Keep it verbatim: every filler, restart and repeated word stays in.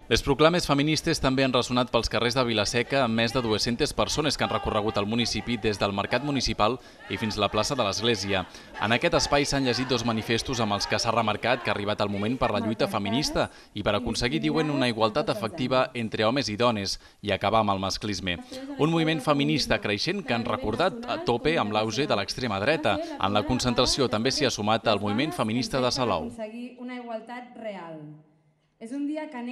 Les proclames feministes també han ressonat pels carrers de Vila-seca amb més de dues-centes persones que han recorregut el municipi des del Mercat Municipal i fins a la plaça de l'Església. En aquest espai s'han llegit dos manifestos amb els que s'ha remarcat que ha arribat el moment per la lluita feminista i per aconseguir, diuen, una igualtat efectiva entre homes i dones i acabar amb el masclisme. Un moviment feminista creixent que han recordat a tope amb l'auge de l'extrema dreta. En la concentració també s'hi ha sumat el moviment feminista de Salou. Una igualtat real. És un dia que